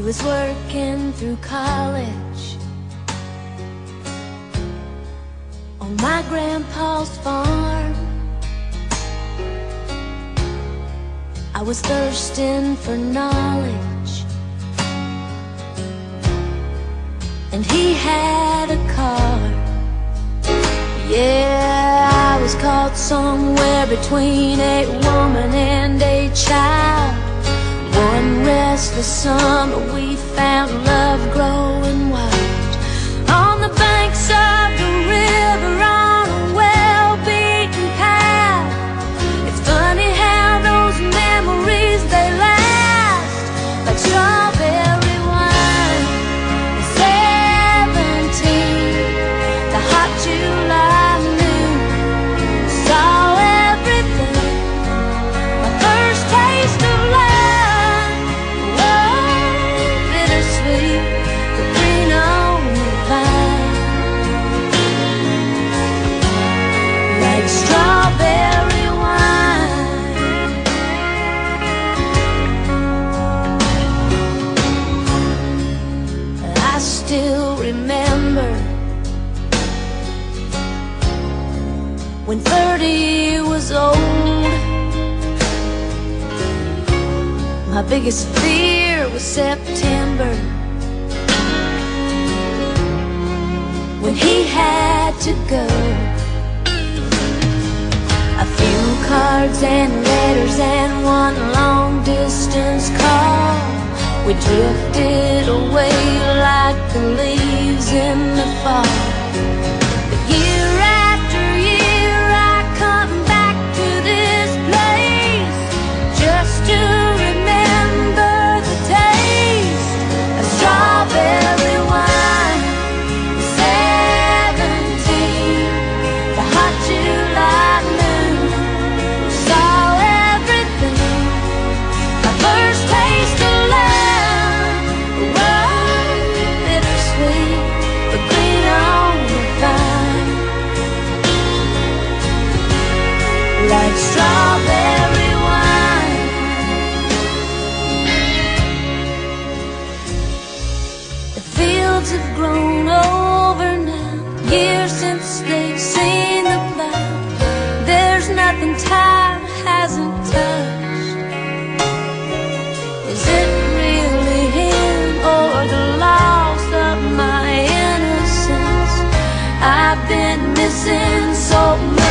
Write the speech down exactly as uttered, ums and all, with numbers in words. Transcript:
was working through college on my grandpa's farm. I was thirsting for knowledge, and he had a car. Yeah, I was caught somewhere between a woman and a child. One restless summer we found love growing wild on the banks of the river on a well-beaten path. It's funny how those memories, they last like strawberry wine. At seventeen, the hot July noon, saw everything. My first taste of love, strawberry wine. I still remember when thirty was old. My biggest fear was September, when he had to go. A few cards and letters and one long distance call. We drifted away like the leaves in the fall. But year after year I come back to this place just to remember the taste of strawberry wine. Seventeen, the hot July like strawberry wine. The fields have grown over now, years since they've seen the plow. There's nothing time hasn't touched. Is it really him or the loss of my innocence? I've been missing so much.